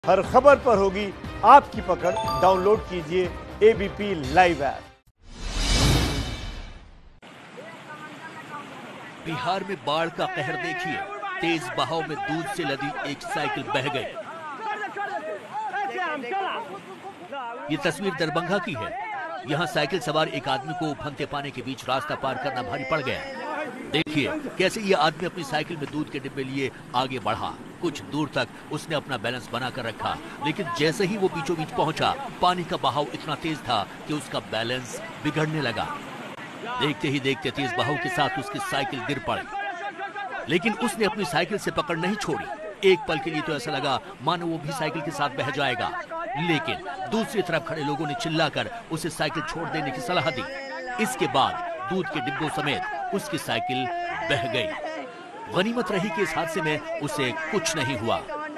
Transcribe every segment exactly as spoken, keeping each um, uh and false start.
हर खबर पर होगी आपकी पकड़। डाउनलोड कीजिए एबीपी लाइव ऐप। बिहार में बाढ़ का कहर देखिए। तेज बहाव में दूध से लदी एक साइकिल बह गई। ये तस्वीर दरभंगा की है। यहाँ साइकिल सवार एक आदमी को उफनते पानी के बीच रास्ता पार करना भारी पड़ गया। देखिए कैसे ये आदमी अपनी साइकिल में दूध के डिब्बे लिए आगे बढ़ा। कुछ दूर तक उसने अपना बैलेंस बना कर रखा, लेकिन जैसे ही वो बीचों बीच पहुंचा, पानी का बहाव इतना तेज था कि उसका बैलेंस बिगड़ने लगा। देखते ही देखते तेज बहाव के साथ उसकी साइकिल गिर पड़ी, लेकिन उसने अपनी साइकिल से पकड़ नहीं छोड़ी। एक पल के लिए तो ऐसा लगा मानो वो भी साइकिल के साथ बह जाएगा, लेकिन दूसरी तरफ खड़े लोगों ने चिल्लाकर उसे साइकिल छोड़ देने की सलाह दी। इसके बाद दूध के डिब्बों समेत उसकी साइकिल बह गई। गनीमत रही कि इस हादसे में उसे कुछ नहीं हुआ।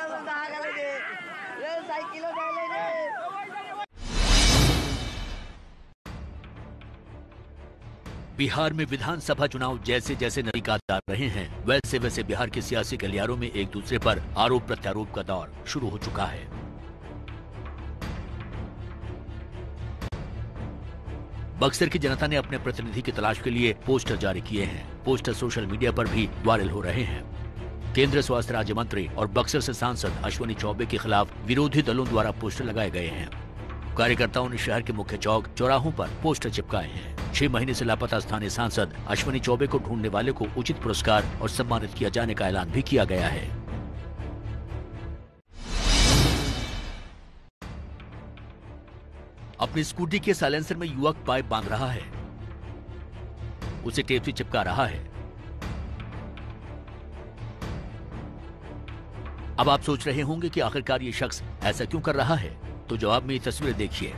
बिहार में विधानसभा चुनाव जैसे जैसे नजदीक आ रहे हैं, वैसे वैसे बिहार के सियासी गलियारों में एक दूसरे पर आरोप प्रत्यारोप का दौर शुरू हो चुका है। बक्सर की जनता ने अपने प्रतिनिधि की तलाश के लिए पोस्टर जारी किए हैं। पोस्टर सोशल मीडिया पर भी वायरल हो रहे हैं। केंद्रीय स्वास्थ्य राज्य मंत्री और बक्सर से सांसद अश्विनी चौबे के खिलाफ विरोधी दलों द्वारा पोस्टर लगाए गए हैं। कार्यकर्ताओं ने शहर के मुख्य चौक चौराहों पर पोस्टर चिपकाए हैं। छह महीने से लापता स्थानीय सांसद अश्विनी चौबे को ढूंढने वाले को उचित पुरस्कार और सम्मानित किया जाने का ऐलान भी किया गया है। अपनी स्कूटी के साइलेंसर में युवक पाइप बांध रहा है, उसे टेप से चिपका रहा है। अब आप सोच रहे होंगे कि आखिरकार ये शख्स ऐसा क्यों कर रहा है, तो जवाब में ये तस्वीरें देखिए।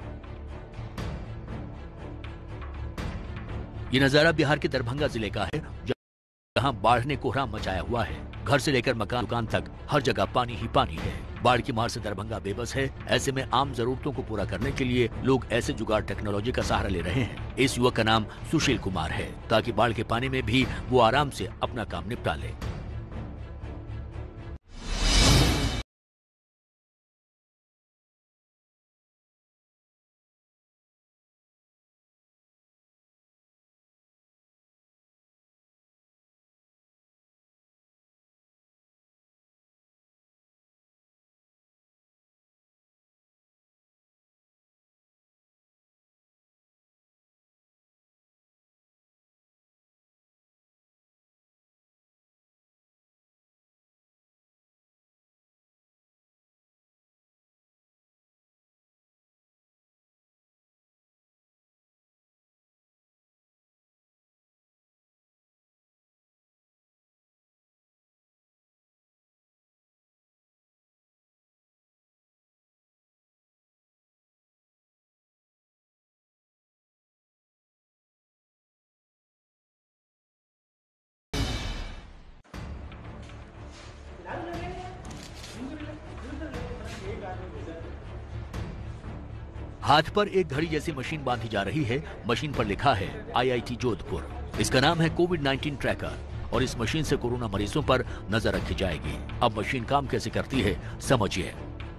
ये नजारा बिहार के दरभंगा जिले का है, जहां बाढ़ ने कोहराम मचाया हुआ है। घर से लेकर मकान दुकान तक हर जगह पानी ही पानी है। बाढ़ की मार से दरभंगा बेबस है। ऐसे में आम जरूरतों को पूरा करने के लिए लोग ऐसे जुगाड़ टेक्नोलॉजी का सहारा ले रहे हैं। इस युवक का नाम सुशील कुमार है, ताकि बाढ़ के पानी में भी वो आराम से अपना काम निपटा ले। हाथ पर एक घड़ी जैसी मशीन बांधी जा रही है। मशीन पर लिखा है आईआईटी जोधपुर। इसका नाम है कोविड नाइनटीन ट्रैकर और इस मशीन से कोरोना मरीजों पर नजर रखी जाएगी। अब मशीन काम कैसे करती है समझिए।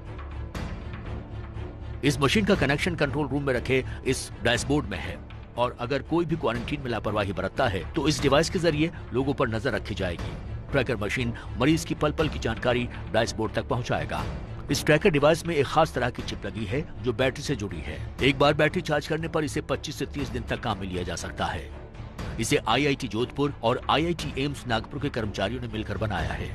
इस मशीन का कनेक्शन कंट्रोल रूम में रखे इस डैशबोर्ड में है, और अगर कोई भी क्वारंटीन में लापरवाही बरतता है तो इस डिवाइस के जरिए लोगों पर नजर रखी जाएगी। ट्रैकर मशीन मरीज की पल पल की जानकारी डैशबोर्ड तक पहुंचाएगा। इस ट्रैकर डिवाइस में एक खास तरह की चिप लगी है जो बैटरी से जुड़ी है। एक बार बैटरी चार्ज करने पर इसे पच्चीस से तीस दिन तक काम में लिया जा सकता है। इसे आईआईटी जोधपुर और आईआईटी एम्स नागपुर के कर्मचारियों ने मिलकर बनाया है।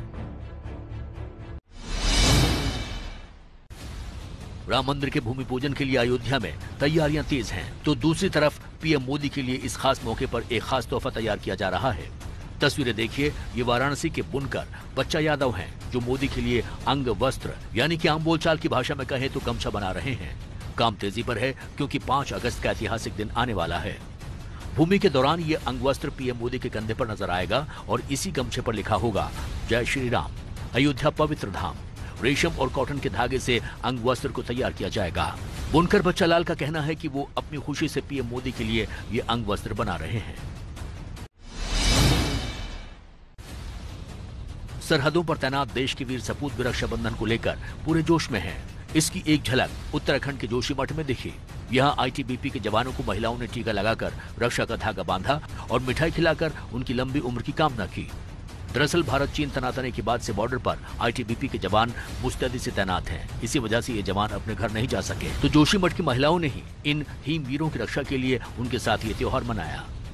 राम मंदिर के भूमि पूजन के लिए अयोध्या में तैयारियां तेज हैं, तो दूसरी तरफ पीएम मोदी के लिए इस खास मौके पर एक खास तोहफा तैयार किया जा रहा है। तस्वीरें देखिए। ये वाराणसी के बुनकर बच्चा यादव हैं, जो मोदी के लिए अंग वस्त्र यानी कि आम बोलचाल की भाषा में कहें तो गमछा बना रहे हैं। काम तेजी पर है क्योंकि पाँच अगस्त का ऐतिहासिक दिन आने वाला है। भूमि के दौरान ये अंग वस्त्र पीएम मोदी के कंधे पर नजर आएगा और इसी गमछे पर लिखा होगा जय श्री राम, अयोध्या पवित्र धाम। रेशम और कॉटन के धागे से अंग वस्त्र को तैयार किया जाएगा। बुनकर बच्चा लाल का कहना है कि वो अपनी खुशी से पीएम मोदी के लिए ये अंग वस्त्र बना रहे हैं। सरहदों पर तैनात देश के वीर सपूत भी रक्षाबंधन को लेकर पूरे जोश में हैं। इसकी एक झलक उत्तराखंड के जोशीमठ में दिखी। यहाँ आई टी बी पी के जवानों को महिलाओं ने टीका लगाकर रक्षा का धागा बांधा और मिठाई खिलाकर उनकी लंबी उम्र की कामना की। दरअसल भारत चीन तनातने के बाद से बॉर्डर पर आई टी बी पी के जवान मुस्तैदी से तैनात हैं। इसी वजह से ये जवान अपने घर नहीं जा सके, तो जोशीमठ की महिलाओं ने ही इन हीम वीरों की रक्षा के लिए उनके साथ ये त्योहार मनाया।